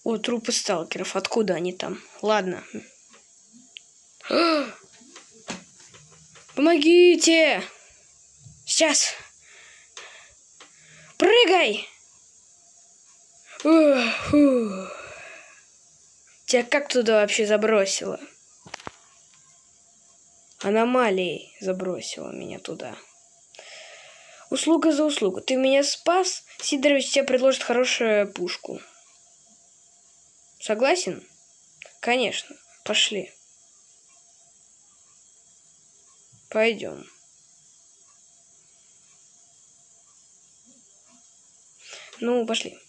О, трупы сталкеров. Откуда они там? Ладно. Помогите! Сейчас! Прыгай! Фу. Тебя как туда вообще забросило? Аномалией забросила меня туда. Услуга за услугу. Ты меня спас, Сидорович тебе предложит хорошую пушку. Согласен? Конечно. Пошли. Пойдем. Ну, пошли.